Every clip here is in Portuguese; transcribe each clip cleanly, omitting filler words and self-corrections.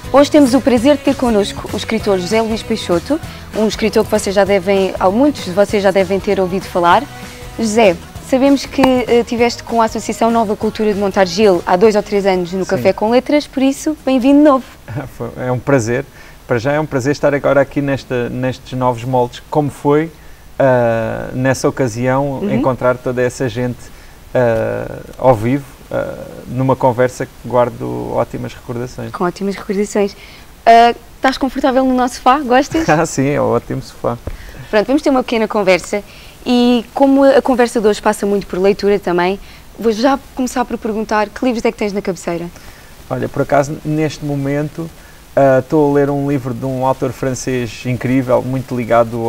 Hoje temos o prazer de ter connosco o escritor José Luís Peixoto, um escritor que muitos de vocês já devem ter ouvido falar. José, sabemos que estiveste com a Associação Nova Cultura de Montargil há 2 ou 3 anos no Café com Letras, por isso, bem-vindo de novo. É um prazer. Para já é um prazer estar agora aqui nestes novos moldes, como foi nessa ocasião encontrar toda essa gente ao vivo, numa conversa que guardo ótimas recordações. Com ótimas recordações. Estás confortável no nosso sofá? Gostas? Sim, é um ótimo sofá. Pronto, vamos ter uma pequena conversa e como a conversa de hoje passa muito por leitura também, vou já começar por perguntar que livros é que tens na cabeceira? Olha, por acaso, neste momento, estou a ler um livro de um autor francês incrível, muito ligado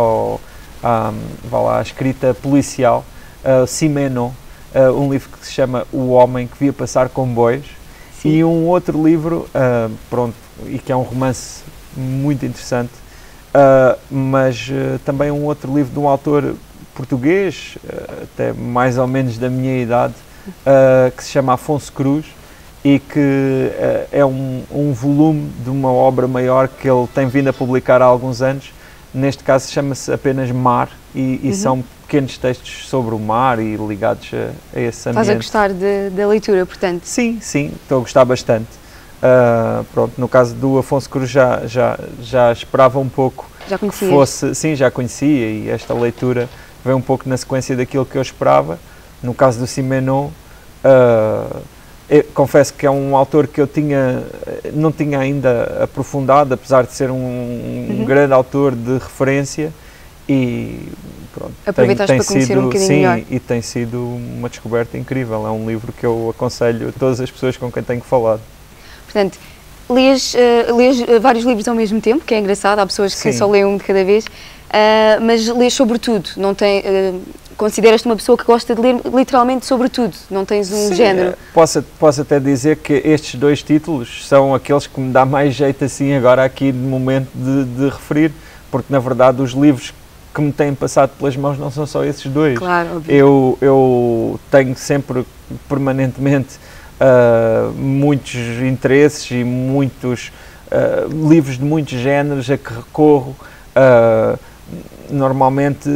à escrita policial, Simenon, um livro que se chama O Homem que Via Passar Comboios. Sim. E um outro livro, e que é um romance muito interessante, mas também um outro livro de um autor português, até mais ou menos da minha idade, que se chama Afonso Cruz, e que é um volume de uma obra maior que ele tem vindo a publicar há alguns anos. Neste caso chama-se apenas Mar, e são pequenos textos sobre o mar e ligados a esse ambiente. Estás a gostar da leitura, portanto? Sim, estou a gostar bastante. No caso do Afonso Cruz já esperava um pouco. Já conhecia? Que fosse, sim, já conhecia, e esta leitura veio um pouco na sequência daquilo que eu esperava. No caso do Simenon, confesso que é um autor que eu não tinha ainda aprofundado, apesar de ser um grande autor de referência, e pronto, aproveitaste para conhecer um bocadinho melhor. Sim, e tem sido uma descoberta incrível. É um livro que eu aconselho a todas as pessoas com quem tenho falado. Portanto, lês vários livros ao mesmo tempo, que é engraçado, há pessoas que só leem um de cada vez, mas lês sobre tudo, consideras-te uma pessoa que gosta de ler literalmente sobre tudo, não tens um género? Posso até dizer que estes 2 títulos são aqueles que me dá mais jeito assim agora aqui no momento de referir, porque na verdade os livros que me têm passado pelas mãos não são só esses 2. Claro, óbvio. Eu tenho sempre, permanentemente, muitos interesses e muitos livros de muitos géneros a que recorro, normalmente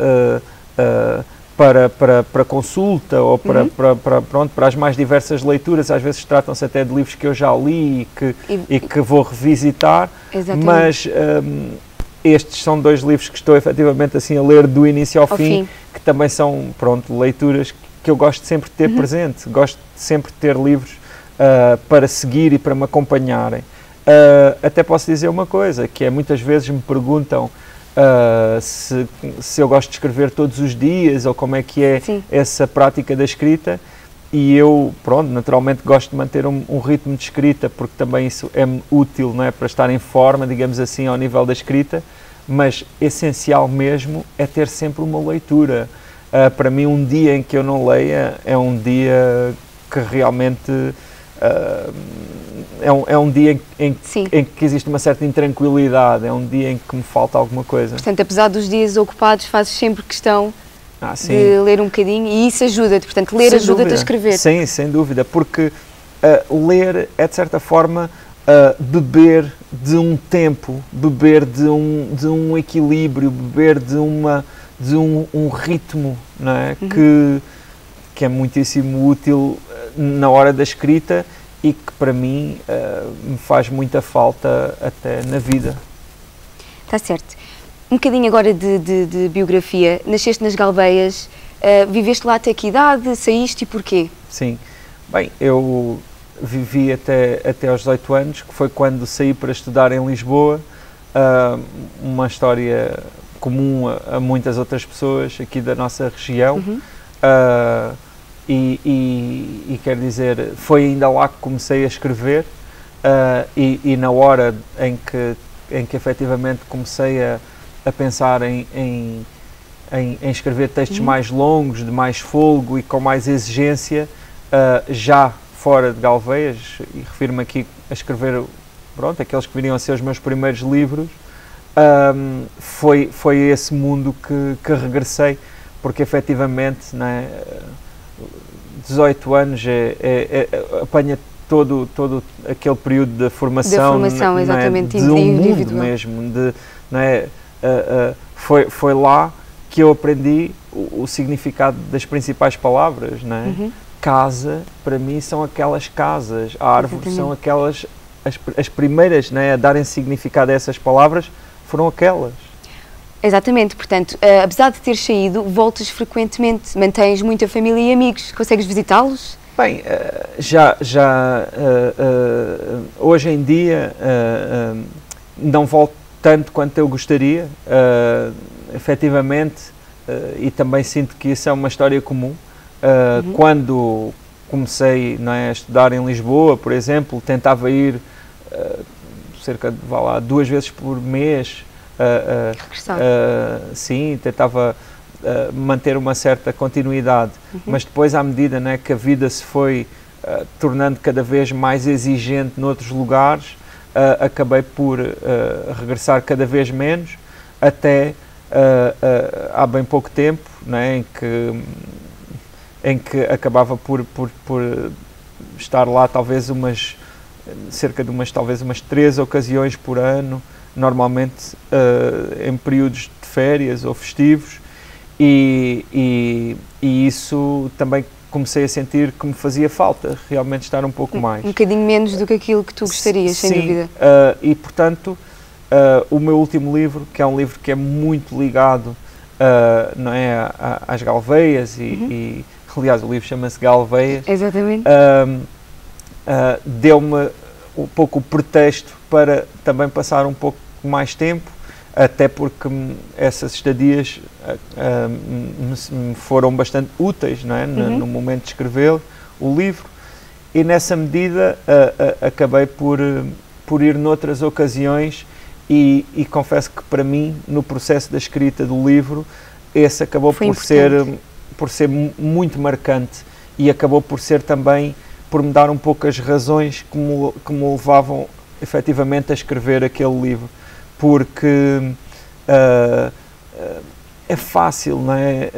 para consulta ou para as mais diversas leituras. Às vezes tratam-se até de livros que eu já li e que vou revisitar. Exatamente. Mas estes são 2 livros que estou efetivamente assim a ler do início ao fim, que também são leituras que eu gosto sempre de ter presente. Gosto sempre de ter livros para seguir e para me acompanharem. Até posso dizer uma coisa, que é muitas vezes me perguntam se eu gosto de escrever todos os dias ou como é que é essa prática da escrita, e eu, naturalmente gosto de manter um ritmo de escrita, porque também isso é útil, não é, para estar em forma, digamos assim, ao nível da escrita, mas essencial mesmo é ter sempre uma leitura. Para mim, um dia em que eu não leia é um dia que realmente é um dia em que existe uma certa intranquilidade, é um dia em que me falta alguma coisa. Portanto, apesar dos dias ocupados, fazes sempre questão de ler um bocadinho, e isso ajuda-te, portanto, ler ajuda-te a escrever. Sim, sem dúvida, porque ler é, de certa forma, beber de um tempo, beber de um equilíbrio, beber de um ritmo, não é? Que é muitíssimo útil na hora da escrita e que para mim me faz muita falta até na vida. Está certo. Um bocadinho agora de biografia. Nasceste nas Galveias, viveste lá até que idade, saíste e porquê? Sim, bem, eu vivi até aos 18 anos, que foi quando saí para estudar em Lisboa, uma história comum a muitas outras pessoas aqui da nossa região. E quer dizer, foi ainda lá que comecei a escrever, e na hora em que efetivamente comecei a pensar em escrever textos mais longos, de mais fôlego e com mais exigência, já fora de Galveias, e refiro-me aqui a escrever aqueles que viriam a ser os meus primeiros livros, foi esse mundo que regressei, porque efetivamente, não é, 18 anos apanha todo aquele período da formação, exatamente, de um mundo individual mesmo, não é? Foi lá que eu aprendi o significado das principais palavras, não é? Casa, para mim, são aquelas casas, a árvore são aquelas, as primeiras, não é, a darem significado a essas palavras foram aquelas. Exatamente, portanto, apesar de teres saído, voltas frequentemente, mantens muita família e amigos, consegues visitá-los? Bem, hoje em dia não volto tanto quanto eu gostaria, efetivamente, e também sinto que isso é uma história comum. Quando comecei, não é, a estudar em Lisboa, por exemplo, tentava ir cerca de 2 vezes por mês. Sim, tentava manter uma certa continuidade, mas depois, à medida, né, que a vida se foi tornando cada vez mais exigente noutros lugares, acabei por regressar cada vez menos, até há bem pouco tempo, né, em que acabava por estar lá talvez cerca de umas 3 ocasiões por ano, normalmente em períodos de férias ou festivos, e isso também comecei a sentir que me fazia falta, realmente estar um pouco mais. Um bocadinho menos do que aquilo que tu gostarias, sem dúvida. E portanto, o meu último livro, que é um livro que é muito ligado não é, às Galveias, e aliás o livro chama-se Galveias. Exatamente. Deu-me um pouco o pretexto para também passar um pouco mais tempo, até porque essas estadias me foram bastante úteis, não é? No momento de escrever o livro, e nessa medida acabei por ir noutras ocasiões, e confesso que para mim, no processo da escrita do livro, esse acabou por ser muito marcante, e acabou por ser também, por me dar um pouco as razões que me levavam efetivamente a escrever aquele livro, porque é fácil, não é?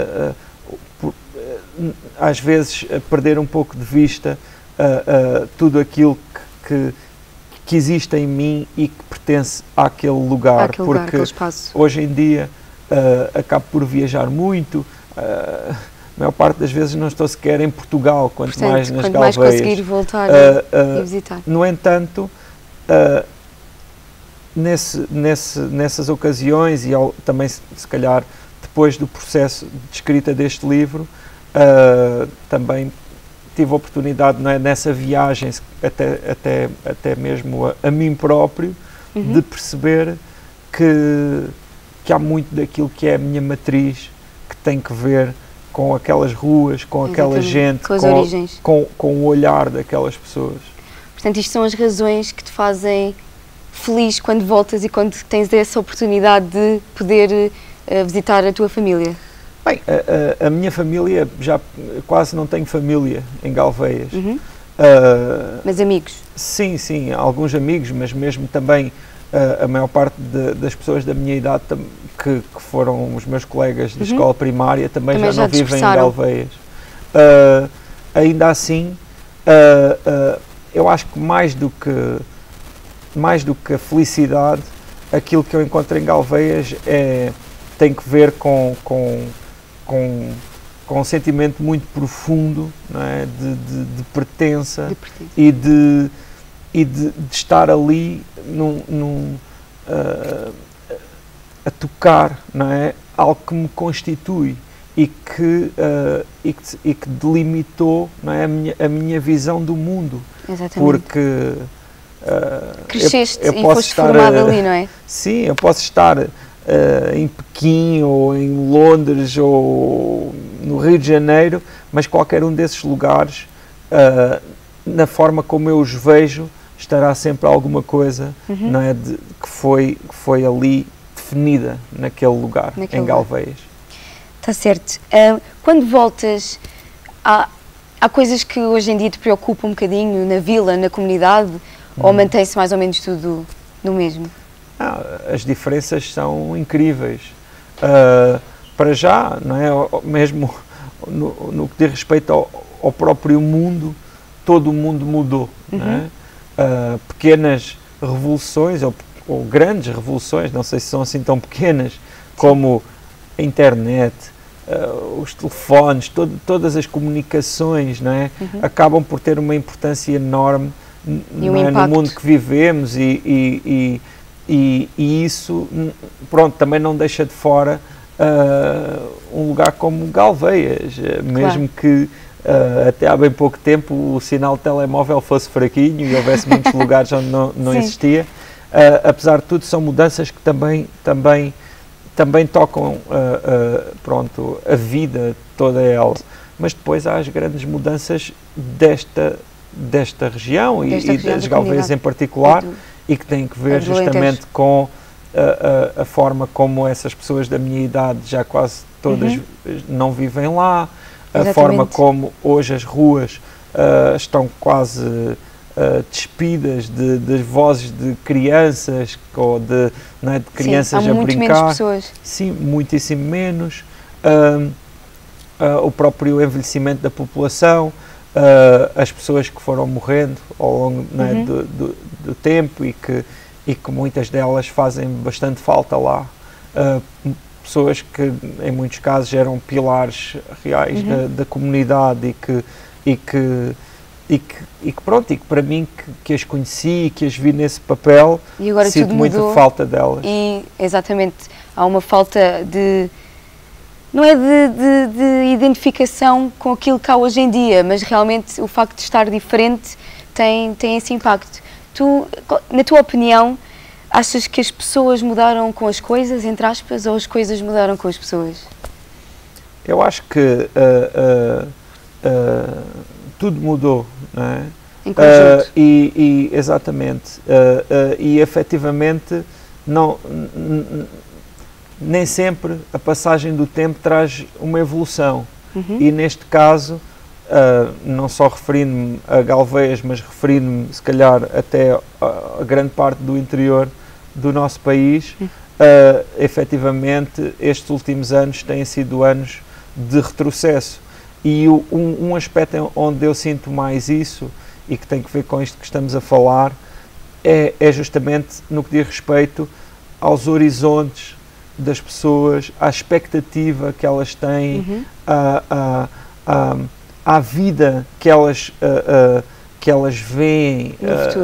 Às vezes perder um pouco de vista tudo aquilo que existe em mim e que pertence àquele lugar, porque hoje em dia acabo por viajar muito. A maior parte das vezes não estou sequer em Portugal, quanto mais nas Galveias. Mais conseguir voltar e visitar. No entanto, nessas ocasiões, e também se calhar depois do processo de escrita deste livro, também tive a oportunidade, não é, nessa viagem, até mesmo a mim próprio, de perceber que há muito daquilo que é a minha matriz, que tem que ver com aquelas ruas, com aquela gente, com as origens, com o olhar daquelas pessoas. Portanto, isto são as razões que te fazem feliz quando voltas e quando tens essa oportunidade de poder visitar a tua família. Bem, a minha família, já quase não tenho família em Galveias. Mas amigos? Sim, alguns amigos, mas mesmo também a maior parte das pessoas da minha idade, que foram os meus colegas de escola primária, também já não vivem em Galveias. Ainda assim, eu acho que mais do que a felicidade, aquilo que eu encontro em Galveias tem que ver com um sentimento muito profundo, não é? de pertença, e de estar ali a tocar, não é? Algo que me constitui e que delimitou, não é? a minha visão do mundo. Exatamente. Porque cresceste e foste formado ali, não é? Sim, eu posso estar em Pequim, ou em Londres, ou no Rio de Janeiro, mas qualquer um desses lugares, na forma como eu os vejo, estará sempre alguma coisa, não é, que foi ali definida naquele lugar, em Galveias. Está certo. Quando voltas, há coisas que hoje em dia te preocupam um bocadinho na vila, na comunidade, ou mantém-se mais ou menos tudo no mesmo? As diferenças são incríveis. Para já, não é? Mesmo no que diz respeito ao próprio mundo, todo o mundo mudou. Não é? Pequenas revoluções, ou grandes revoluções, não sei se são assim tão pequenas, como a internet, os telefones, todas as comunicações, não é? Acabam por ter uma importância enorme no mundo que vivemos e isso, pronto, também não deixa de fora um lugar como Galveias, mesmo que até há bem pouco tempo o sinal de telemóvel fosse fraquinho e houvesse muitos lugares onde não existia. Apesar de tudo, são mudanças que também tocam pronto, a vida toda ela. Mas depois há as grandes mudanças desta região e das Galveias em particular, e que têm que ver justamente com a forma como essas pessoas da minha idade já quase todas não vivem lá, a forma como hoje as ruas estão quase despidas de vozes de crianças ou de crianças a brincar. Menos pessoas. Sim, muitíssimo menos. O próprio envelhecimento da população, as pessoas que foram morrendo ao longo do tempo e que muitas delas fazem bastante falta lá. Pessoas que em muitos casos eram pilares reais da comunidade e que pronto, e que para mim que as conheci e que as vi nesse papel, e agora sinto muita falta delas. E exatamente, há uma falta de, não é de identificação com aquilo que há hoje em dia, mas realmente o facto de estar diferente tem esse impacto. Tu, na tua opinião, achas que as pessoas mudaram com as coisas, entre aspas, ou as coisas mudaram com as pessoas? Eu acho que tudo mudou, não é? Em conjunto. Exatamente. E efetivamente nem sempre a passagem do tempo traz uma evolução. E neste caso, não só referindo-me a Galveias, mas referindo-me se calhar até a grande parte do interior do nosso país, efetivamente estes últimos anos têm sido anos de retrocesso. E um aspecto onde eu sinto mais isso, e que tem que ver com isto que estamos a falar, é justamente no que diz respeito aos horizontes das pessoas, à expectativa que elas têm, à vida que elas veem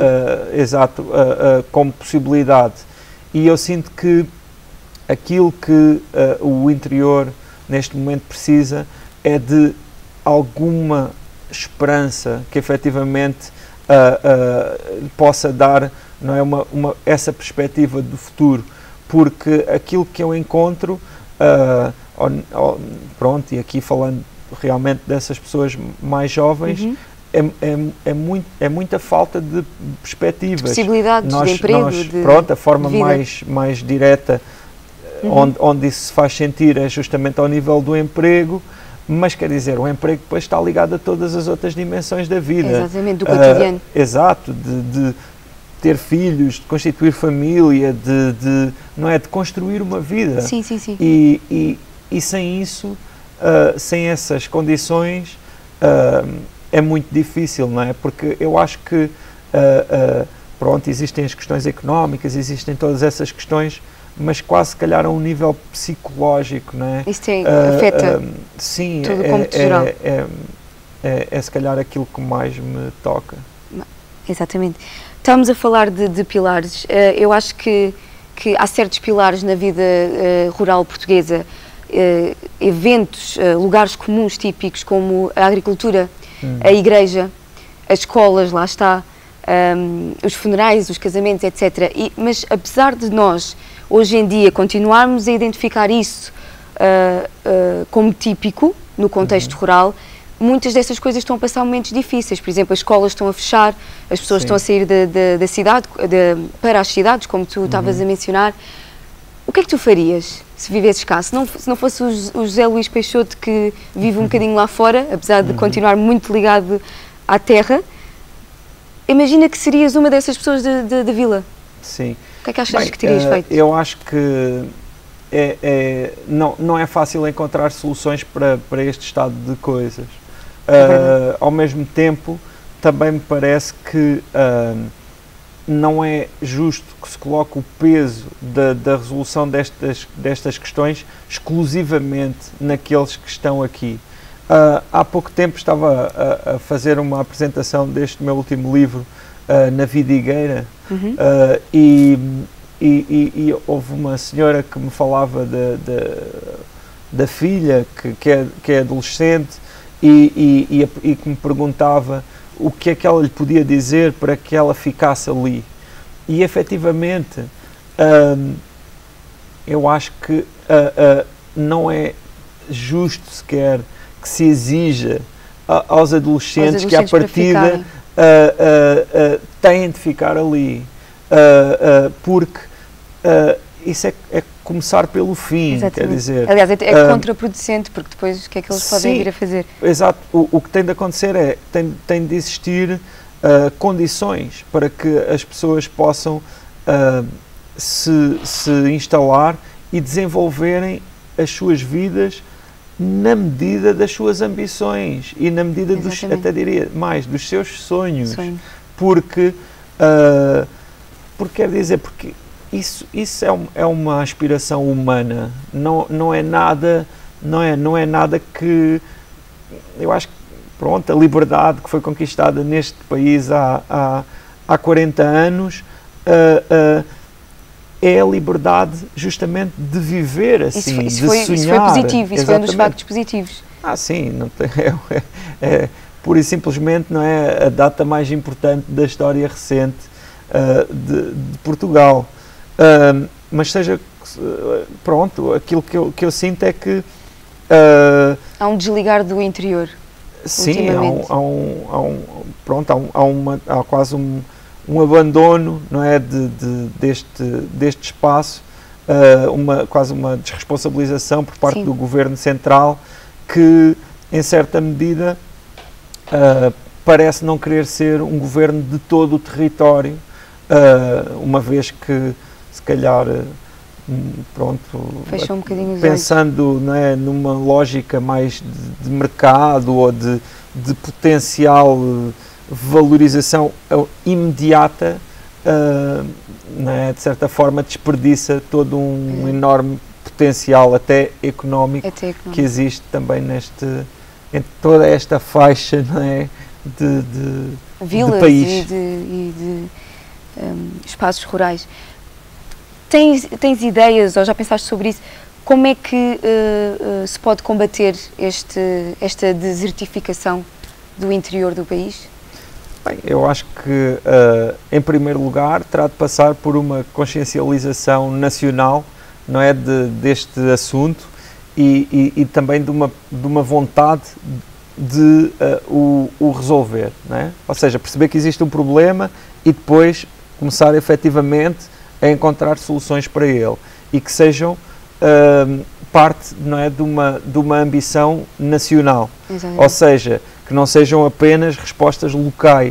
como possibilidade. E eu sinto que aquilo que o interior neste momento precisa é de alguma esperança que efetivamente possa dar, não é, essa perspectiva do futuro, porque aquilo que eu encontro, pronto, e aqui falando realmente dessas pessoas mais jovens, é muita falta de perspectivas. De possibilidades, de emprego, pronto, a forma mais direta onde isso se faz sentir é justamente ao nível do emprego, mas quer dizer, o emprego depois está ligado a todas as outras dimensões da vida. Exatamente, do cotidiano. Exato, de ter filhos, de constituir família, não é, de construir uma vida. Sim, sim, sim. E sem isso, sem essas condições, é muito difícil, não é? Porque eu acho que, pronto, existem as questões económicas, existem todas essas questões, mas quase, se calhar, a um nível psicológico, não é? Isso afeta sim, todo o cômputo geral. É se calhar aquilo que mais me toca. Exatamente. Estamos a falar de pilares. Eu acho que há certos pilares na vida rural portuguesa, eventos, lugares comuns típicos como a agricultura, a igreja, as escolas, lá está, os funerais, os casamentos, etc. Mas apesar de nós, hoje em dia, continuarmos a identificar isso como típico no contexto rural, muitas dessas coisas estão a passar momentos difíceis. Por exemplo, as escolas estão a fechar, as pessoas estão a sair da cidade para as cidades, como tu estavas a mencionar. O que é que tu farias se vivesses cá? Se não fosse o José Luís Peixoto, que vive um bocadinho lá fora, apesar de continuar muito ligado à terra, imagina que serias uma dessas pessoas da vila. Sim. O que é que achas que terias feito? Eu acho que não é fácil encontrar soluções para este estado de coisas. Ao mesmo tempo, também me parece que não é justo que se coloque o peso da resolução destas questões exclusivamente naqueles que estão aqui. Há pouco tempo estava a fazer uma apresentação deste meu último livro, na Vidigueira, e houve uma senhora que me falava da filha, que é adolescente, e que me perguntava o que é que ela lhe podia dizer para que ela ficasse ali. E efetivamente, eu acho que não é justo sequer que se exija aos adolescentes que, à partida, têm de ficar ali, porque isso é começar pelo fim. Exatamente. Quer dizer... Aliás, é contraproducente, porque depois o que é que eles podem vir a fazer? Exato. O que tem de acontecer tem de existir condições para que as pessoas possam se instalar e desenvolverem as suas vidas na medida das suas ambições e na medida até diria mais, dos seus sonhos. Porque quer dizer, porque isso é uma aspiração humana, não é nada que, eu acho que, pronto, a liberdade que foi conquistada neste país há 40 anos é a liberdade justamente de viver assim, de sonhar. Isso foi positivo, isso foi um dos factos positivos. Sim, não tem, pura e simplesmente não é a data mais importante da história recente de Portugal. Mas seja, pronto, aquilo que eu sinto é que... há um desligar do interior. Sim, há quase um abandono, não é, deste espaço, quase uma desresponsabilização por parte do Governo Central, que, em certa medida, parece não querer ser um governo de todo o território, uma vez que, se calhar, fechou um bocadinho os pensando, não é, numa lógica mais de mercado ou de potencial valorização imediata, não é, de certa forma desperdiça todo um enorme potencial até económico que existe também em toda esta faixa, não é, de vilas país e de espaços rurais. Tens ideias, ou já pensaste sobre isso, como é que se pode combater esta desertificação do interior do país? Bem, eu acho que, em primeiro lugar, terá de passar por uma consciencialização nacional, não é, deste assunto e também de uma vontade de o resolver, não é? Ou seja, perceber que existe um problema e depois começar efetivamente a encontrar soluções para ele e que sejam parte, não é, de uma ambição nacional. Exatamente. Ou seja, que não sejam apenas respostas locais,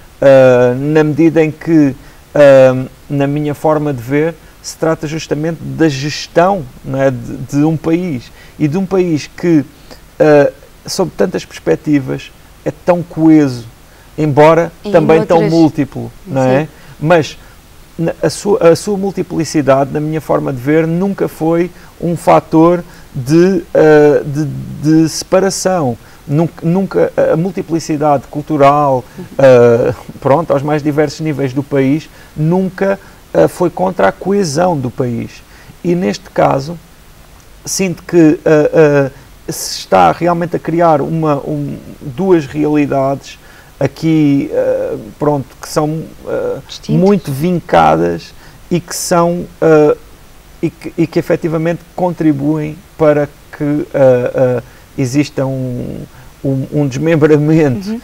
na medida em que, na minha forma de ver, se trata justamente da gestão, não é, de um país, e de um país que, sob tantas perspectivas, é tão coeso, embora também tão múltiplo, não é? Mas a sua multiplicidade, na minha forma de ver, nunca foi um fator de separação. Nunca a multiplicidade cultural, aos mais diversos níveis do país, nunca foi contra a coesão do país. E neste caso, sinto que se está realmente a criar duas realidades aqui, que são muito vincadas e que são e que efetivamente contribuem para que exista um desmembramento,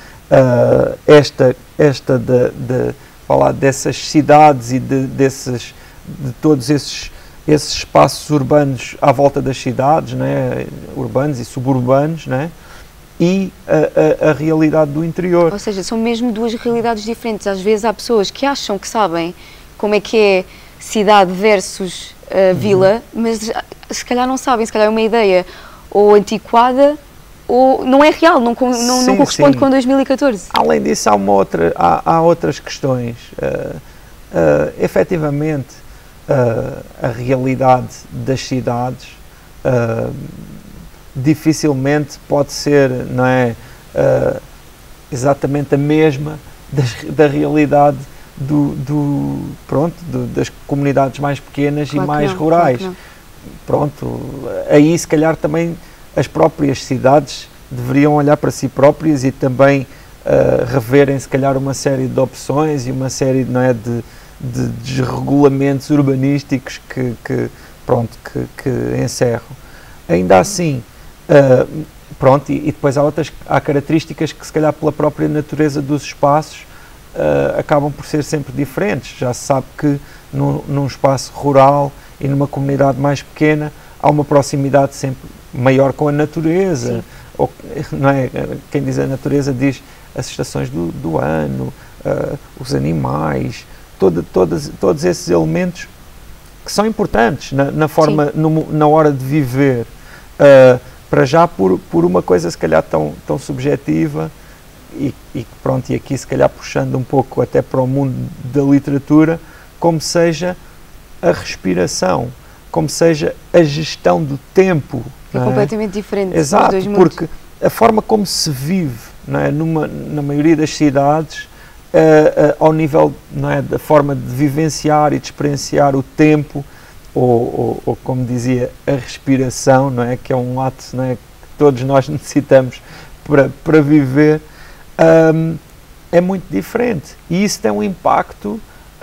falar dessas cidades e de todos esses espaços urbanos à volta das cidades, né, urbanos e suburbanos, né, e a realidade do interior. Ou seja, são mesmo duas realidades diferentes. Às vezes há pessoas que acham que sabem como é que é cidade versus vila, mas se calhar não sabem, se calhar é uma ideia ou antiquada ou não é real, não corresponde com 2014. Além disso, há outras questões. Efetivamente, a realidade das cidades dificilmente pode ser, não é, exatamente a mesma da realidade das comunidades mais pequenas, claro, e mais rurais. Claro, pronto, aí se calhar também as próprias cidades deveriam olhar para si próprias e também reverem se calhar uma série de opções e uma série, não é, de desregulamentos urbanísticos que encerram. Ainda assim, pronto, e depois há características que se calhar pela própria natureza dos espaços acabam por ser sempre diferentes. Já se sabe que num espaço rural e numa comunidade mais pequena há uma proximidade sempre maior com a natureza. Ou, não é? Quem diz a natureza diz as estações do ano, os animais, todos esses elementos que são importantes na forma, na hora de viver. Para já por uma coisa se calhar tão subjetiva e pronto, e aqui se calhar puxando um pouco até para o mundo da literatura, como seja a respiração, como seja a gestão do tempo. É completamente diferente. Exato, porque a forma como se vive, não é, na maioria das cidades, ao nível, não é, da forma de vivenciar e de experienciar o tempo, ou como dizia, a respiração, não é, que é um ato, não é, que todos nós necessitamos para viver, é muito diferente. E isso tem um impacto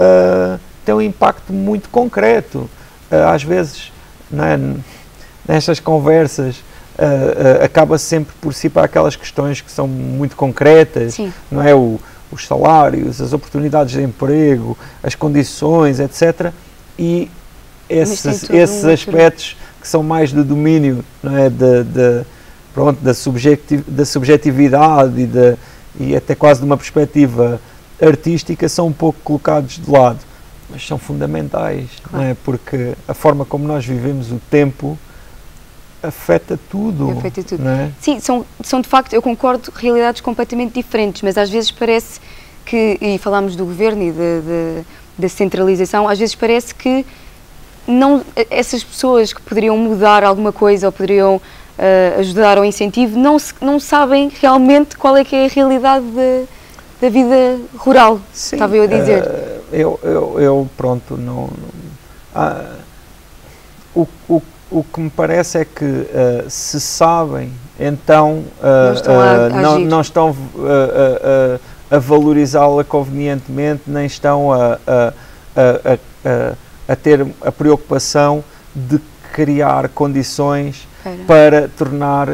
muito concreto. Às vezes, não é, nestas conversas, acaba sempre por si para aquelas questões que são muito concretas, não é, os salários, as oportunidades de emprego, as condições, etc. E esses aspectos que são mais do domínio, não é, da subjetividade e até quase de uma perspectiva artística, são um pouco colocados de lado, mas são fundamentais, claro, não é? Porque a forma como nós vivemos o tempo afeta tudo. Afeta tudo. Não é? Sim, são de facto, eu concordo, realidades completamente diferentes, mas às vezes parece que, e falámos do governo e da centralização, às vezes parece que essas pessoas que poderiam mudar alguma coisa ou poderiam ajudar ao incentivo não sabem realmente qual é que é a realidade da vida rural. Sim, estava eu a dizer. Eu pronto, o que me parece é que se sabem, então não estão a valorizá-la convenientemente, nem estão a ter a preocupação de criar condições para tornar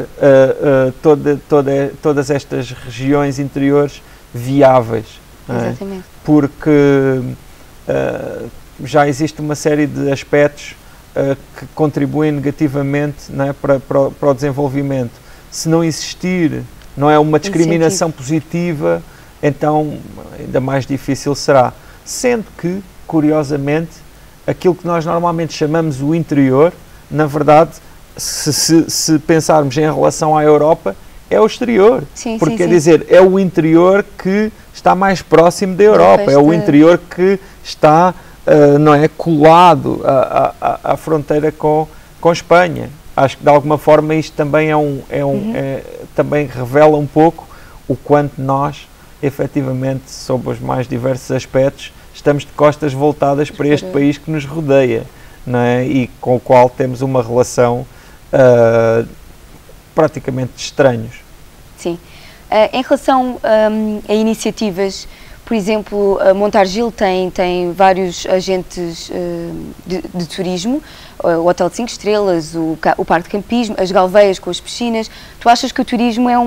todas estas regiões interiores viáveis. Exatamente. É? Porque já existe uma série de aspectos que contribuem negativamente, não é, para o desenvolvimento. Se não existir, não é, uma discriminação positiva, então ainda mais difícil será. Sendo que, curiosamente, aquilo que nós normalmente chamamos o interior, na verdade, se pensarmos em relação à Europa, é o exterior. Porque quer dizer, é o interior que está mais próximo da Europa, é o interior que está, não é, colado à fronteira com Espanha. Acho que de alguma forma isto também também revela um pouco o quanto nós, efetivamente, sob os mais diversos aspectos, estamos de costas voltadas para este país que nos rodeia, não é? E com o qual temos uma relação praticamente de estranhos. Sim. Em relação a iniciativas, por exemplo, a Montargil tem vários agentes de turismo, o Hotel de 5 Estrelas, o Parque de Campismo, as Galveias com as piscinas. Tu achas que o turismo é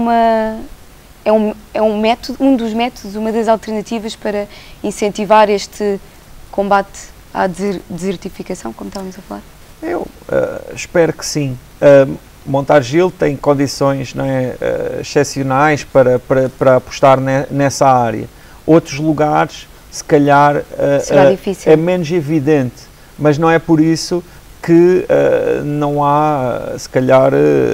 um método, um dos métodos, uma das alternativas para incentivar este combate à desertificação, como estávamos a falar? Eu espero que sim. Montargil tem condições, não é, excepcionais para apostar nessa área. Outros lugares, se calhar, é menos evidente, mas não é por isso que não há, se calhar,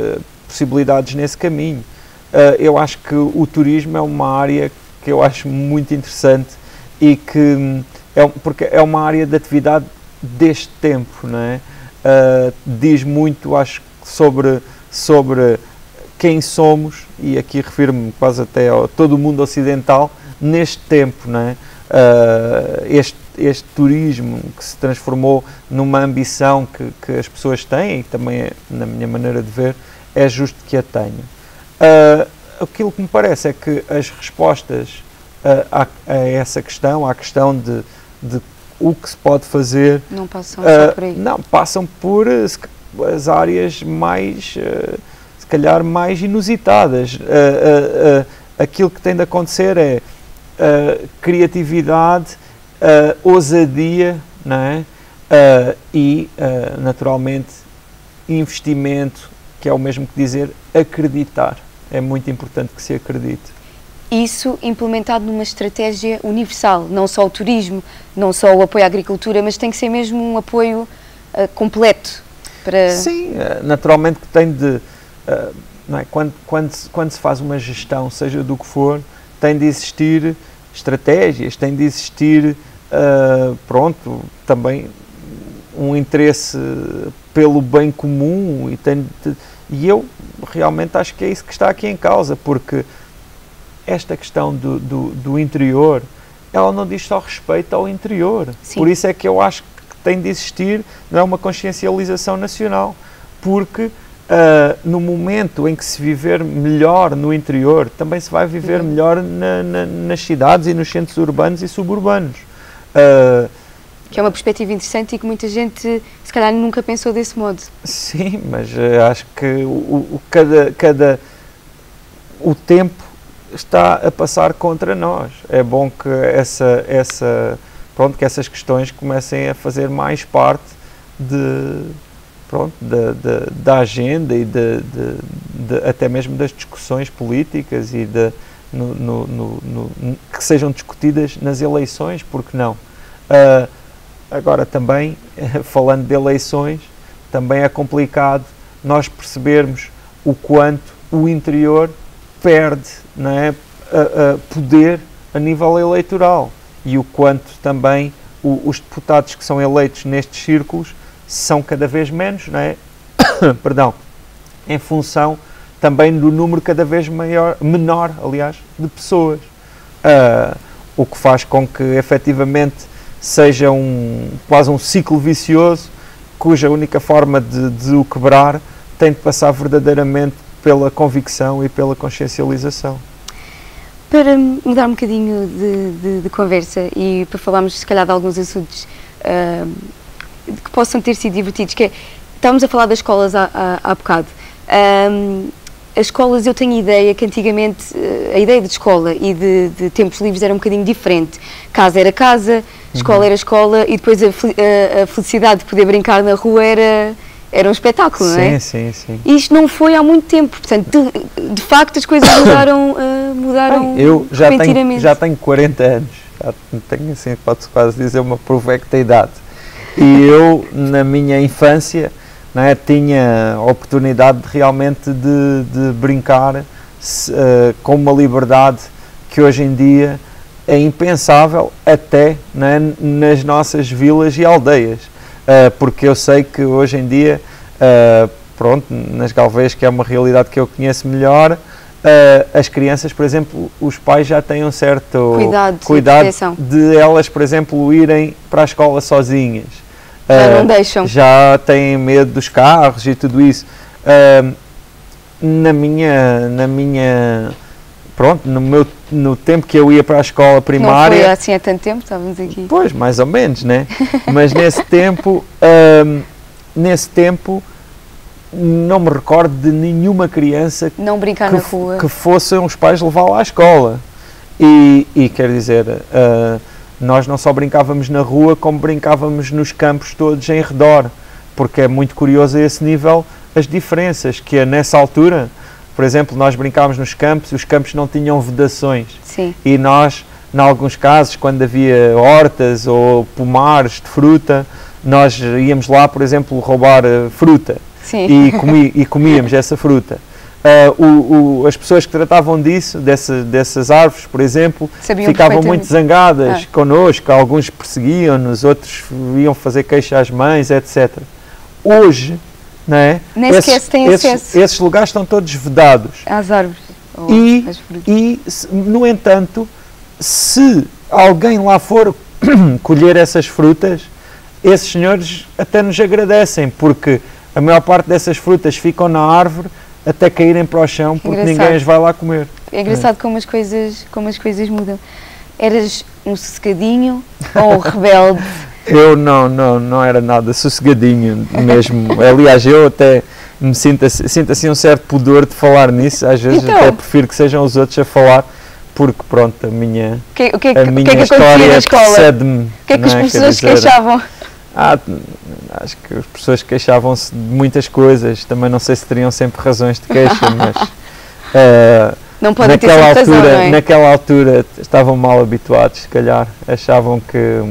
possibilidades nesse caminho. Eu acho que o turismo é uma área que eu acho muito interessante e que porque é uma área de atividade deste tempo, não é? Diz muito, acho, sobre quem somos, e aqui refiro-me quase até a todo o mundo ocidental, neste tempo, não é? Este turismo que se transformou numa ambição que as pessoas têm, e também, na minha maneira de ver, é justo que a tenham. Aquilo que me parece é que as respostas a essa questão, à questão de o que se pode fazer, não passam só por aí. Não, passam por as áreas mais, se calhar, mais inusitadas. Aquilo que tem de acontecer é criatividade, ousadia, não é? E, naturalmente, investimento, que é o mesmo que dizer acreditar. É muito importante que se acredite. Isso implementado numa estratégia universal, não só o turismo, não só o apoio à agricultura, mas tem que ser mesmo um apoio completo. Para... Sim, naturalmente que tem de... não é? Quando se faz uma gestão, seja do que for, tem de existir estratégias, tem de existir, pronto, também um interesse pelo bem comum, e eu realmente acho que é isso que está aqui em causa, porque esta questão do interior, ela não diz só respeito ao interior. Sim. Por isso é que eu acho que tem de existir, não é, uma consciencialização nacional, porque no momento em que se viver melhor no interior, também se vai viver melhor nas cidades e nos centros urbanos e suburbanos. Que é uma perspectiva interessante e que muita gente, se calhar, nunca pensou desse modo. Sim, mas acho que o tempo está a passar contra nós. É bom que que essas questões comecem a fazer mais parte da agenda e até mesmo das discussões políticas e que sejam discutidas nas eleições, porque não? Agora também, falando de eleições, também é complicado nós percebermos o quanto o interior perde, não é, poder a nível eleitoral, e o quanto também os deputados que são eleitos nestes círculos são cada vez menos, não é? Perdão, em função também do número cada vez menor, aliás, de pessoas, o que faz com que efetivamente seja quase um ciclo vicioso, cuja única forma de o quebrar tem de passar verdadeiramente pela convicção e pela consciencialização. Para mudar um bocadinho de conversa e para falarmos, se calhar, de alguns assuntos que possam ter sido divertidos, que é, estávamos a falar das escolas há bocado. As escolas, eu tenho ideia que antigamente a ideia de escola e de tempos livres era um bocadinho diferente. Casa era casa, escola era escola, e depois a felicidade de poder brincar na rua era um espetáculo, não é? Sim, sim. E isto não foi há muito tempo, portanto, de facto as coisas mudaram eu repentinamente. já tenho 40 anos, já tenho, assim, pode-se quase dizer, uma provecta idade. E eu, na minha infância, não é, tinha a oportunidade realmente de brincar com uma liberdade que hoje em dia é impensável até, não é, nas nossas vilas e aldeias, porque eu sei que hoje em dia, pronto, nas Galvês, que é uma realidade que eu conheço melhor, as crianças, por exemplo, os pais já têm um certo cuidado de elas, por exemplo, irem para a escola sozinhas. Já não deixam. Já têm medo dos carros e tudo isso. Pronto, no tempo que eu ia para a escola primária... Não foi assim há tanto tempo, estávamos aqui. Pois, mais ou menos, né? Mas nesse tempo, não me recordo de nenhuma criança não brincar na rua, que fossem os pais levá-la à escola. E quer dizer, nós não só brincávamos na rua, como brincávamos nos campos todos em redor, porque é muito curioso a esse nível as diferenças, que é nessa altura, por exemplo, nós brincávamos nos campos, os campos não tinham vedações. Sim. E nós, em alguns casos, quando havia hortas ou pomares de fruta, nós íamos lá, por exemplo, roubar fruta. Sim. E comíamos essa fruta. As pessoas que tratavam disso, dessas árvores, por exemplo, Sabiam ficavam muito zangadas connosco, alguns perseguiam-nos, outros iam fazer queixa às mães, etc. Hoje, não é? Nem sequer se tem acesso. Esses lugares estão todos vedados. Às árvores. No entanto, se alguém lá for colher essas frutas, esses senhores até nos agradecem, porque a maior parte dessas frutas ficam na árvore até caírem para o chão, porque ninguém as vai lá comer. É engraçado como as coisas mudam. Eras um sossegadinho ou um rebelde? Eu não era nada sossegadinho mesmo. Aliás, eu até me sinto assim um certo pudor de falar nisso. Às vezes até prefiro que sejam os outros a falar, porque pronto, a minha história precede-me. O que é que as pessoas queixavam? Acho que as pessoas queixavam-se de muitas coisas. Também não sei se teriam sempre razões de queixa, mas não podem ter sempre razão, não é? Naquela altura estavam mal habituados, se calhar. Achavam que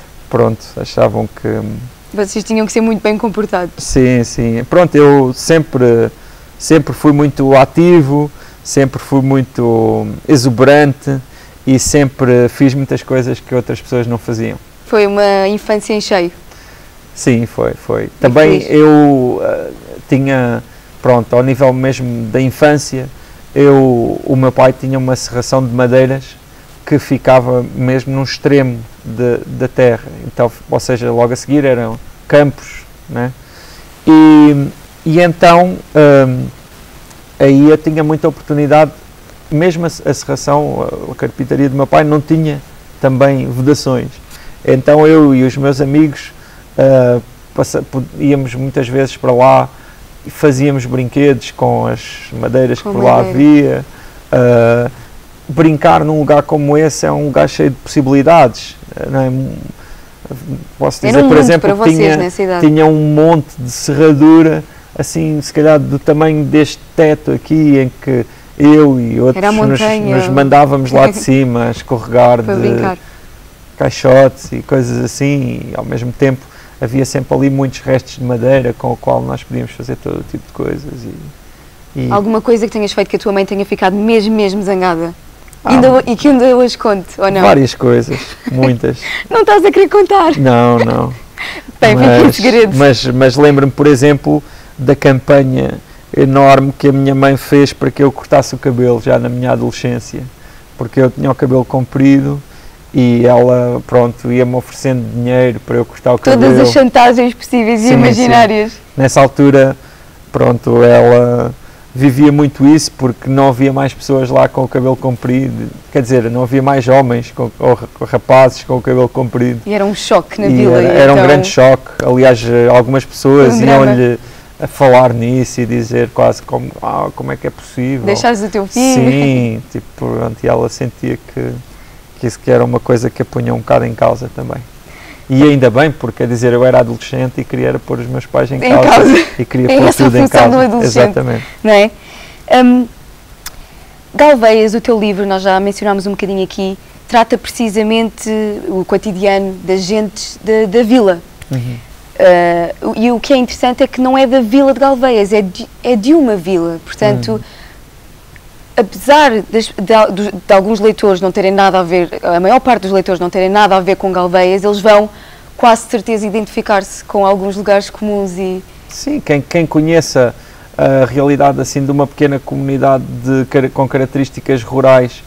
vocês tinham que ser muito bem comportados. Sim. Pronto, eu sempre fui muito ativo, sempre fui muito exuberante e sempre fiz muitas coisas que outras pessoas não faziam. Foi uma infância em cheio. Sim, foi. Também eu tinha, pronto, ao nível mesmo da infância, o meu pai tinha uma serração de madeiras que ficava mesmo num extremo da terra, então, ou seja, logo a seguir eram campos, né? E então aí eu tinha muita oportunidade, mesmo a serração, a carpintaria do meu pai não tinha também vedações, então eu e os meus amigos íamos muitas vezes para lá e fazíamos brinquedos com as madeiras que por lá havia. Brincar num lugar como esse é um lugar cheio de possibilidades, não é? Posso dizer, por exemplo, que tinha um monte de serradura, assim, se calhar do tamanho deste teto aqui, em que eu e outros nos mandávamos lá de cima a escorregar de caixotes e coisas assim, e ao mesmo tempo havia sempre ali muitos restos de madeira com o qual nós podíamos fazer todo o tipo de coisas. Alguma coisa que tenhas feito que a tua mãe tenha ficado mesmo zangada? E que ainda hoje conte, ou não? Várias coisas, muitas. Não estás a querer contar? Não. Tem, fica em segredo. Mas lembro-me, por exemplo, da campanha enorme que a minha mãe fez para que eu cortasse o cabelo já na minha adolescência, porque eu tinha o cabelo comprido e ela, pronto, ia-me oferecendo dinheiro para eu cortar o cabelo. Todas as chantagens possíveis e imaginárias. Sim. Nessa altura, pronto, ela vivia muito isso, porque não havia mais pessoas lá com o cabelo comprido, quer dizer, não havia mais homens ou rapazes com o cabelo comprido. E era um choque na vila. Era um grande choque. Aliás, algumas pessoas iam-lhe a falar nisso e dizer quase como é que é possível. Deixares o teu filho. Sim, tipo, pronto, e ela sentia que isso que era uma coisa que a punha um bocado em causa também. E ainda bem, porque, quer dizer, eu era adolescente e queria pôr os meus pais em causa. E queria pôr tudo em causa. Do adolescente, exatamente. Não é? Galveias, o teu livro, nós já mencionámos um bocadinho aqui, trata precisamente o cotidiano das gentes da vila. Uhum. E o que é interessante é que não é da vila de Galveias, é de uma vila. Portanto, apesar de alguns leitores não terem nada a ver, a maior parte dos leitores não terem nada a ver com Galveias, eles vão quase certeza identificar-se com alguns lugares comuns e... Sim, quem conheça a realidade assim de uma pequena comunidade com características rurais,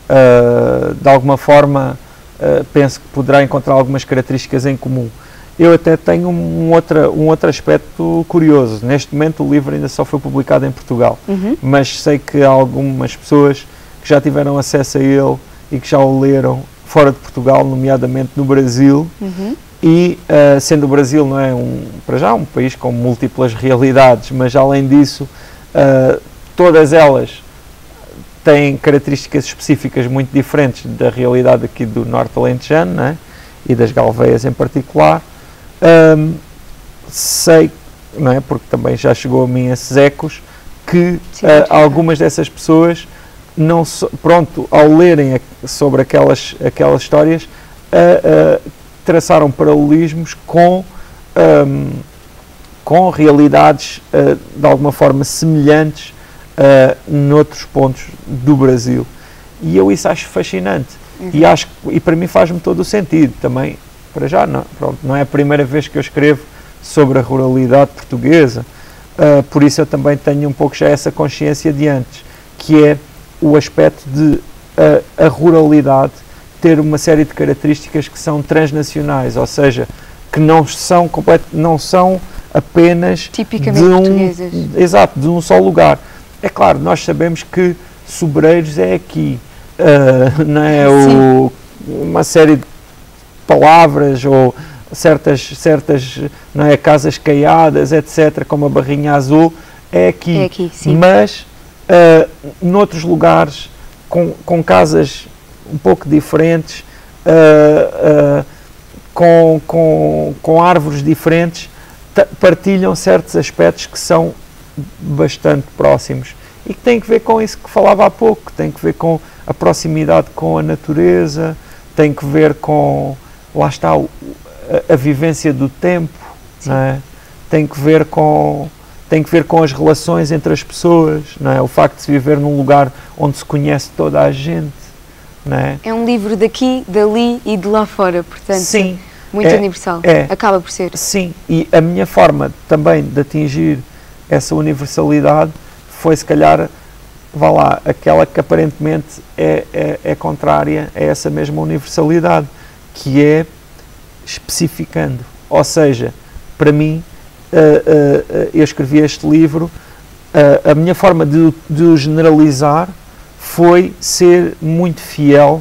de alguma forma penso que poderá encontrar algumas características em comum. Eu até tenho um outro aspecto curioso. Neste momento o livro ainda só foi publicado em Portugal, mas sei que há algumas pessoas que já tiveram acesso a ele e que já o leram fora de Portugal, nomeadamente no Brasil, e sendo o Brasil, não é para já um país com múltiplas realidades, mas além disso, todas elas têm características específicas muito diferentes da realidade aqui do Norte Alentejano, não é? E das Galveias em particular. Sei, não é, porque também já chegou a mim esses ecos, que algumas dessas pessoas, pronto, ao lerem sobre aquelas histórias, traçaram paralelismos com realidades de alguma forma semelhantes noutros pontos do Brasil. E eu isso acho fascinante. E para mim faz-me todo o sentido também. Para já, não é a primeira vez que eu escrevo sobre a ruralidade portuguesa, por isso eu também tenho um pouco já essa consciência de antes, que é o aspecto de a ruralidade ter uma série de características que são transnacionais, ou seja, que não são apenas tipicamente portuguesas. Exato, de um só lugar. É claro, nós sabemos que Sobreiros é aqui, não é? Uma série de palavras ou certas não é, casas caiadas, etc., como a Barrinha Azul, é aqui sim. Mas noutros lugares com casas um pouco diferentes, com árvores diferentes, partilham certos aspectos que são bastante próximos e que têm que ver com isso que falava há pouco, que tem que ver com a proximidade com a natureza, tem que ver com, lá está, a vivência do tempo, não é? Tem que ver com as relações entre as pessoas, não é? O facto de se viver num lugar onde se conhece toda a gente, não é? É um livro daqui, dali e de lá fora, portanto, sim, muito universal, acaba por ser. Sim, e a minha forma também de atingir essa universalidade foi, se calhar, vá lá, aquela que aparentemente é contrária a essa mesma universalidade, que é especificando. Ou seja, para mim, eu escrevi este livro, a minha forma de o generalizar foi ser muito fiel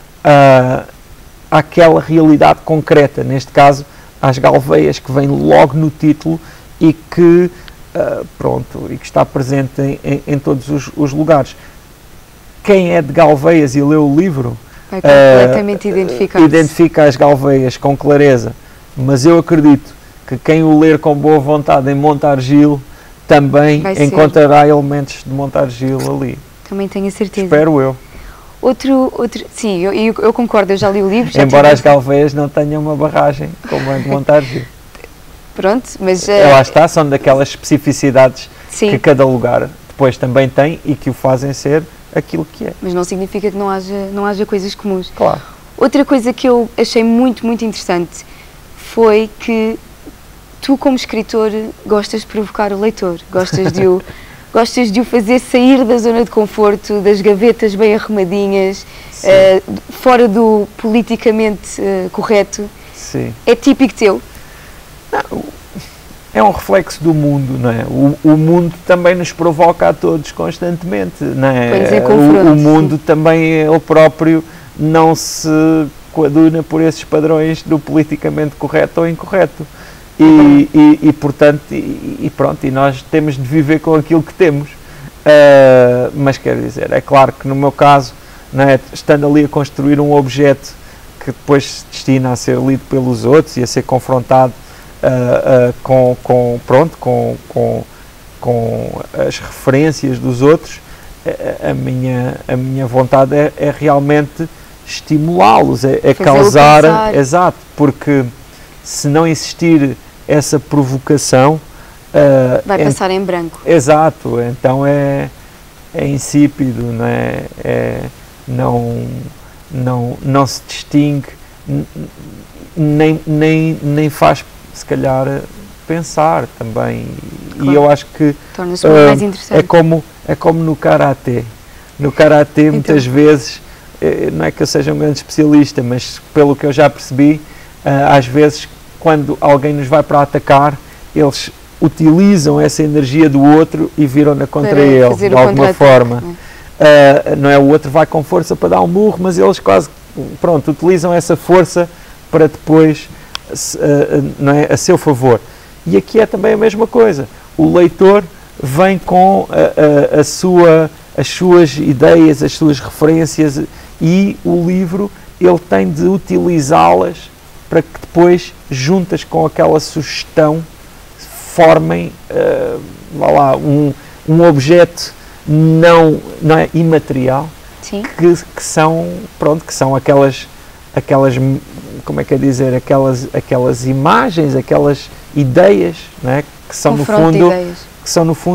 àquela realidade concreta, neste caso, às galveias, que vem logo no título e que, e que está presente em todos os lugares. Quem é de Galveias e lê o livro vai completamente identifica as galveias com clareza, mas eu acredito que quem o ler com boa vontade em Montargil também encontrará elementos de Montargil ali. Também tenho a certeza. Espero eu. Sim, eu concordo, eu já li o livro. Embora as galveias não tenham uma barragem como a de Montargil. Pronto, mas... lá está, são daquelas especificidades que cada lugar depois também tem e que o fazem ser aquilo que é. Mas não significa que não haja coisas comuns. Claro. Outra coisa que eu achei muito, muito interessante foi que tu, como escritor, gostas de provocar o leitor, gostas de o fazer sair da zona de conforto, das gavetas bem arrumadinhas, fora do politicamente correto. Sim. É típico teu? Não, é um reflexo do mundo, não é? O mundo também nos provoca a todos constantemente, não é? O mundo também, ele próprio, não se coaduna por esses padrões do politicamente correto ou incorreto. E portanto, pronto, e nós temos de viver com aquilo que temos. Mas quero dizer, é claro que no meu caso, não é, estando ali a construir um objeto que depois se destina a ser lido pelos outros e a ser confrontado com as referências dos outros, a minha vontade é realmente estimulá-los, é causar, exato, porque se não existir essa provocação, vai passar em branco. Exato, então é insípido, não se distingue, nem faz, se calhar, pensar também. Claro. E eu acho que torna-se mais interessante. É como no Karatê. No Karatê, muitas vezes, não é que eu seja um grande especialista, mas pelo que eu já percebi, às vezes, quando alguém nos vai para atacar, eles utilizam essa energia do outro e viram-na contra ele, de alguma forma. Não é? O outro vai com força para dar um murro, mas eles quase, utilizam essa força para depois, não é, a seu favor. E aqui é também a mesma coisa. O leitor vem com as suas ideias, as suas referências, e o livro, ele tem de utilizá-las para que depois, juntas com aquela sugestão, formem um objeto não é imaterial, que são aquelas, como é que é dizer, aquelas imagens, aquelas ideias, não é? que são no fundo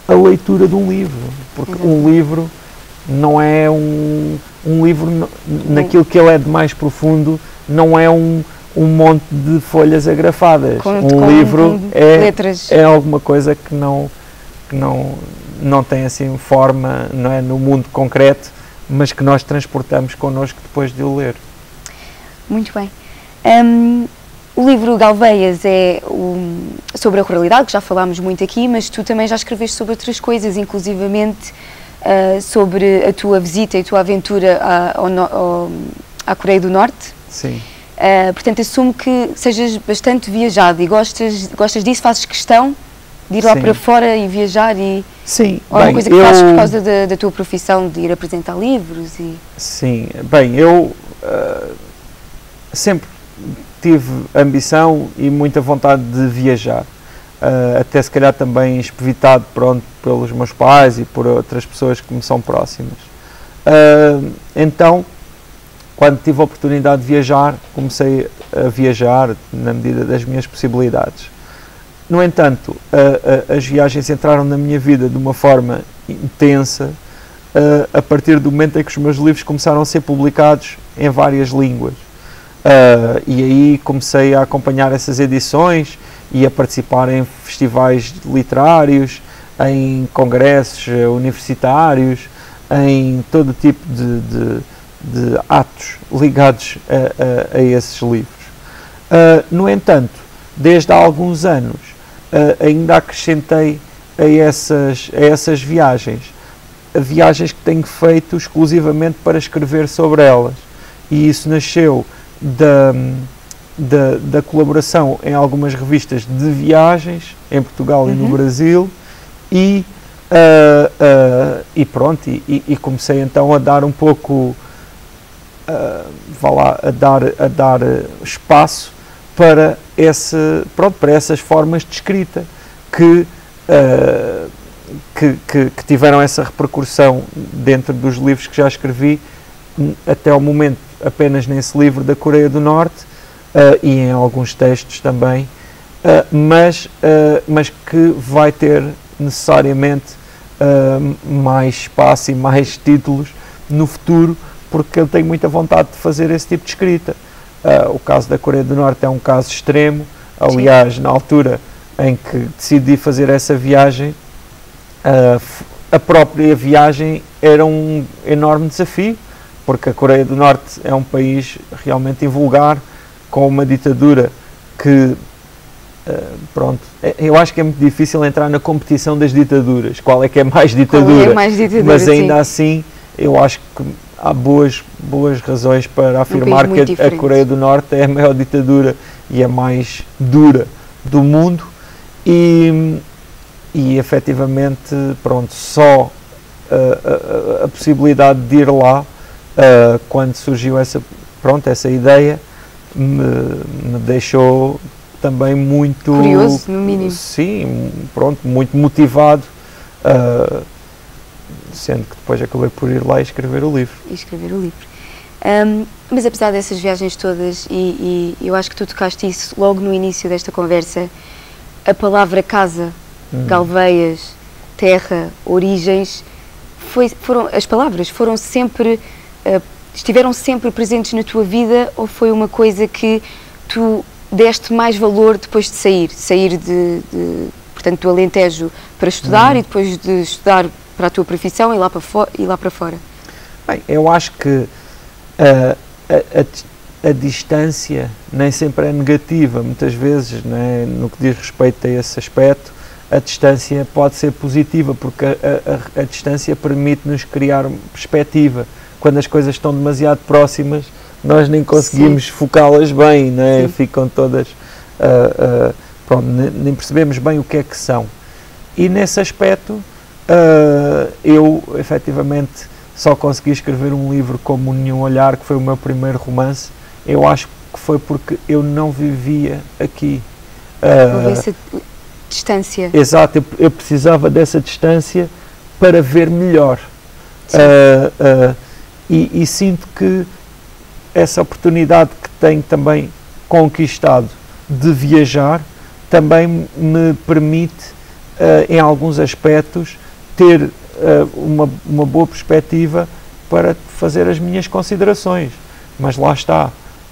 a leitura de um livro, porque um livro não é um livro, naquilo que ele é de mais profundo, não é um monte de folhas agrafadas. Um livro é alguma coisa que não tem assim forma, não é, no mundo concreto, mas que nós transportamos connosco depois de o ler. Muito bem. O livro Galveias é sobre a ruralidade, que já falámos muito aqui, mas tu também já escreveste sobre outras coisas, inclusivamente sobre a tua visita e a tua aventura à Coreia do Norte. Sim. Portanto, assumo que sejas bastante viajado e gostas disso, fazes questão de ir lá para fora e viajar e... Sim. Ou é uma coisa que fazes por causa da tua profissão de ir apresentar livros e... Sim. Bem, eu sempre tive ambição e muita vontade de viajar. Até se calhar também espevitado, pronto, pelos meus pais e por outras pessoas que me são próximas. Então, quando tive a oportunidade de viajar, comecei a viajar na medida das minhas possibilidades. No entanto, as viagens entraram na minha vida de uma forma intensa a partir do momento em que os meus livros começaram a ser publicados em várias línguas. E aí comecei a acompanhar essas edições e a participar em festivais literários, em congressos universitários, em todo tipo de atos ligados a esses livros. No entanto, desde há alguns anos, ainda acrescentei a essas viagens que tenho feito exclusivamente para escrever sobre elas. E isso nasceu da colaboração em algumas revistas de viagens em Portugal e no Brasil e pronto, e comecei então a dar um pouco a dar espaço para essas formas de escrita que tiveram essa repercussão dentro dos livros que já escrevi até ao momento, apenas nesse livro da Coreia do Norte e em alguns textos também, mas que vai ter necessariamente mais espaço e mais títulos no futuro, porque eu tenho muita vontade de fazer esse tipo de escrita. O caso da Coreia do Norte é um caso extremo. Aliás, sim, na altura em que decidi fazer essa viagem, a própria viagem era um enorme desafio, porque a Coreia do Norte é um país realmente invulgar, com uma ditadura que, pronto, eu acho que é muito difícil entrar na competição das ditaduras, qual é que é mais ditadura, mas ainda sim, assim eu acho que há boas razões para afirmar que a Coreia do Norte é a maior ditadura e a mais dura do mundo e efetivamente, pronto, só a possibilidade de ir lá, quando surgiu essa ideia, me deixou também muito curioso, no mínimo. Sim, pronto, muito motivado, sendo que depois acabei por ir lá e escrever o livro. Mas apesar dessas viagens todas, e eu acho que tu tocaste isso logo no início desta conversa, a palavra casa, Galveias, terra, origens, as palavras estiveram sempre presentes na tua vida, ou foi uma coisa que tu deste mais valor depois de sair portanto, do Alentejo para estudar e depois de estudar para a tua profissão e lá para fora? Bem, eu acho que a distância nem sempre é negativa. Muitas vezes, né, no que diz respeito a esse aspecto, a distância pode ser positiva, porque a distância permite-nos criar perspectiva. Quando as coisas estão demasiado próximas, nós nem conseguimos focá-las bem, né? Ficam todas... pronto, nem percebemos bem o que é que são. E nesse aspecto, eu, efetivamente, só consegui escrever um livro como Nenhum Olhar, que foi o meu primeiro romance. Eu acho que foi porque eu não vivia aqui. Houve essa distância. Exato, eu precisava dessa distância para ver melhor. E sinto que essa oportunidade que tenho também conquistado de viajar também me permite em alguns aspectos, ter uma boa perspectiva para fazer as minhas considerações. Mas lá está,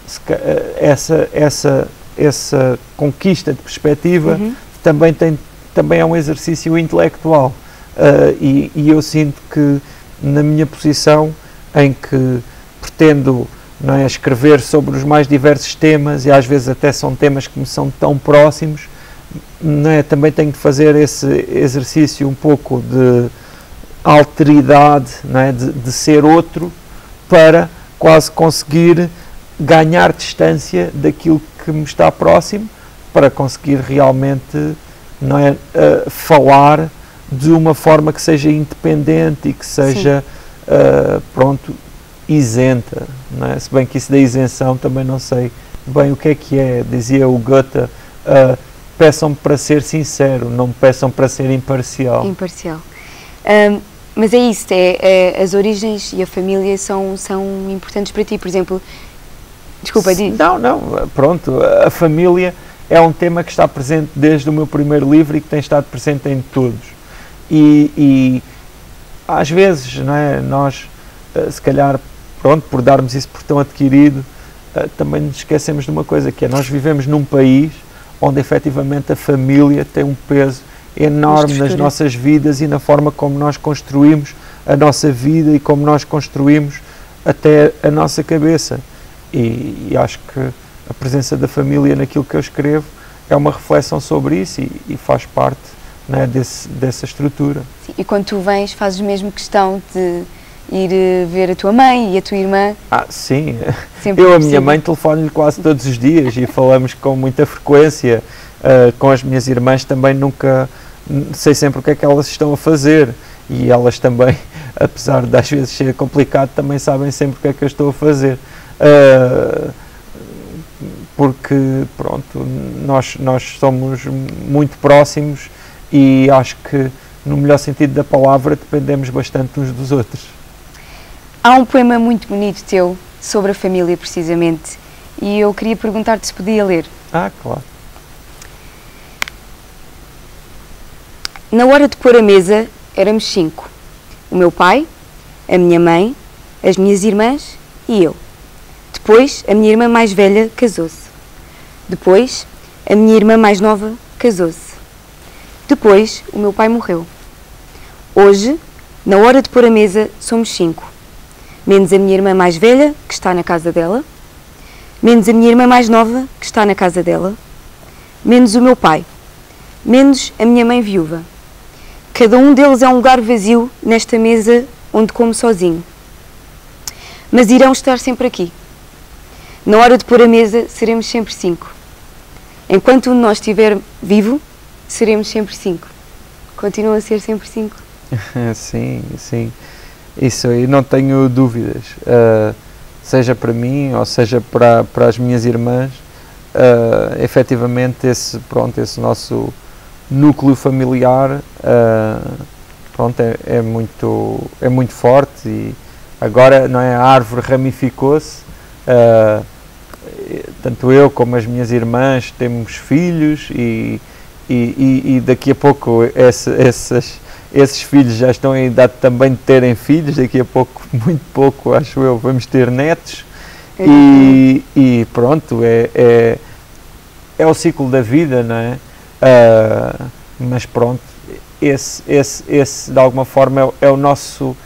essa conquista de perspectiva também é um exercício intelectual. E eu sinto que na minha posição, em que pretendo, não é, escrever sobre os mais diversos temas, e às vezes até são temas que me são tão próximos, não é, também tenho de fazer esse exercício um pouco de alteridade, não é, de ser outro, para quase conseguir ganhar distância daquilo que me está próximo, para conseguir realmente, não é, falar de uma forma que seja independente e que seja pronto, isenta, não é? Se bem que isso da isenção também não sei bem o que é. Dizia o Goethe, peçam-me para ser sincero, não me peçam para ser imparcial. Mas é isso, as origens e a família são importantes para ti, por exemplo. Desculpa, diz. Não, pronto, a família é um tema que está presente desde o meu primeiro livro e que tem estado presente em todos. E às vezes, não é, nós, se calhar, pronto, por darmos isso por tão adquirido, também nos esquecemos de uma coisa, que é, nós vivemos num país onde efetivamente a família tem um peso enorme nas nossas vidas e na forma como nós construímos a nossa vida e como nós construímos até a nossa cabeça. E acho que a presença da família naquilo que eu escrevo é uma reflexão sobre isso e faz parte, não é, dessa estrutura. Sim, e quando tu vens, fazes mesmo questão de ir ver a tua mãe e a tua irmã? Sim. Sempre eu a minha mãe telefono-lhe quase todos os dias e falamos com muita frequência. Com as minhas irmãs também nunca sei sempre o que é que elas estão a fazer, e elas também, apesar de às vezes ser complicado, também sabem sempre o que é que eu estou a fazer. Porque pronto, nós somos muito próximos e acho que, no melhor sentido da palavra, dependemos bastante uns dos outros. Há um poema muito bonito teu sobre a família, precisamente, e eu queria perguntar-te se podia ler. Claro. Na hora de pôr a mesa, éramos 5. O meu pai, a minha mãe, as minhas irmãs e eu. Depois, a minha irmã mais velha casou-se. Depois, a minha irmã mais nova casou-se. Depois, o meu pai morreu. Hoje, na hora de pôr a mesa, somos 5. Menos a minha irmã mais velha, que está na casa dela. Menos a minha irmã mais nova, que está na casa dela. Menos o meu pai. Menos a minha mãe viúva. Cada um deles é um lugar vazio nesta mesa onde como sozinho. Mas irão estar sempre aqui. Na hora de pôr a mesa, seremos sempre 5. Enquanto um de nós estiver vivo, seremos sempre 5. Continuam a ser sempre 5. Sim. Isso aí não tenho dúvidas. Seja para mim ou seja para as minhas irmãs, efetivamente esse nosso núcleo familiar é muito forte, e agora, não é, a árvore ramificou-se. Tanto eu como as minhas irmãs temos filhos e daqui a pouco esses filhos já estão em idade também de terem filhos. Daqui a pouco, muito pouco, acho eu, vamos ter netos. E pronto, é o ciclo da vida, não é? Mas pronto, esse de alguma forma é o nosso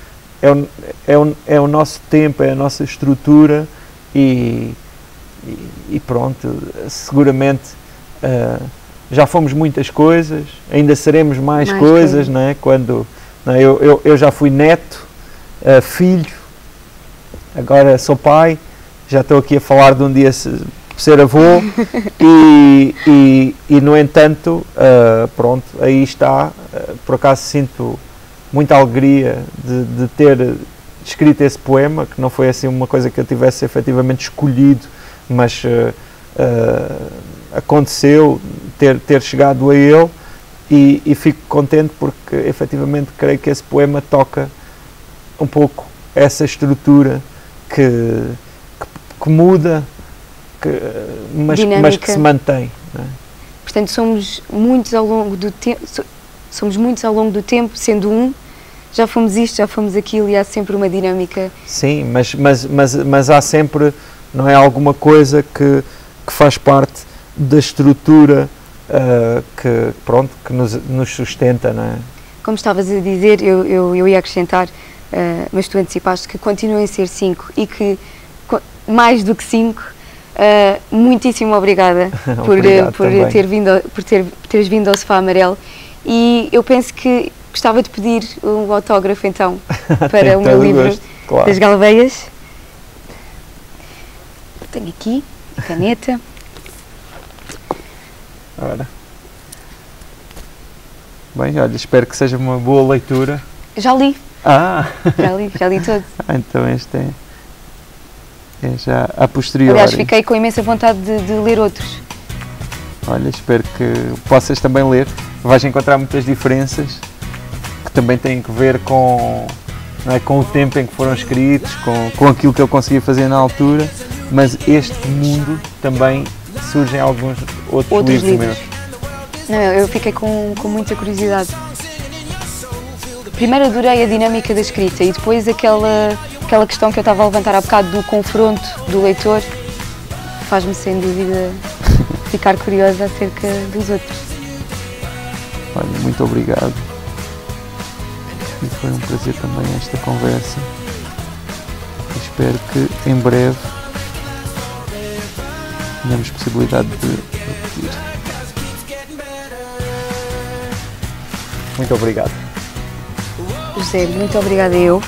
tempo, é a nossa estrutura, e pronto, seguramente já fomos muitas coisas, ainda seremos mais coisas, não é? Quando, não é? Eu já fui neto, filho, agora sou pai, já estou aqui a falar de um dia ser avô, e no entanto, pronto, aí está. Por acaso sinto muita alegria de ter escrito esse poema, que não foi assim uma coisa que eu tivesse efetivamente escolhido, mas aconteceu ter chegado a ele, e fico contente porque efetivamente creio que esse poema toca um pouco essa estrutura que muda, mas que se mantém, não é? Portanto, somos muitos ao longo do tempo. somos muitos ao longo do tempo, sendo um, já fomos isto, já fomos aquilo, e há sempre uma dinâmica. Sim, mas há sempre, não é, alguma coisa que faz parte da estrutura que nos sustenta, não é? Como estavas a dizer, eu ia acrescentar, mas tu antecipaste que continuem a ser 5 e que, mais do que 5, muitíssimo obrigada por teres vindo ao Sofá Amarelo, e eu penso que gostava de pedir um autógrafo então para o meu livro gosto, claro. das Galveias. Tenho aqui a caneta. Ora. Bem, olha, espero que seja uma boa leitura. Já li. Ah! Já li todo. Então este é já a posteriori. Aliás, fiquei com imensa vontade de ler outros. Olha, espero que possas também ler. Vais encontrar muitas diferenças que também têm que ver com, não é, com o tempo em que foram escritos, com aquilo que eu conseguia fazer na altura, mas este mundo também surgem alguns outros livros meus. Não, eu fiquei com muita curiosidade. Primeiro adorei a dinâmica da escrita e depois aquela questão que eu estava a levantar há bocado do confronto do leitor faz-me sem dúvida ficar curiosa acerca dos outros. Olha, muito obrigado. E foi um prazer também esta conversa. Espero que em breve tenhamos possibilidade de repetir. Muito obrigado. José, muito obrigada eu.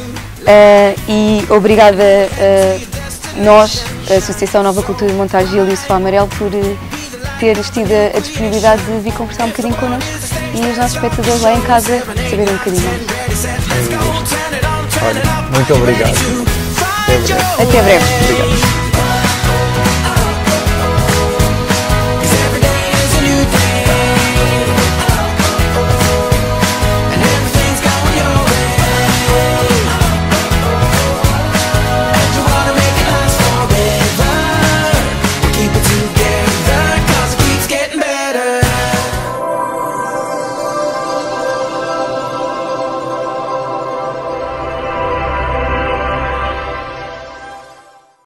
E obrigada a nós, a Associação Nova Cultura de Montargil e o Sofá Amarelo, por teres tido a disponibilidade de vir conversar um bocadinho connosco e os nossos espectadores lá em casa saberem um bocadinho mais. Olha, muito obrigado. Até breve. Até breve. Obrigado.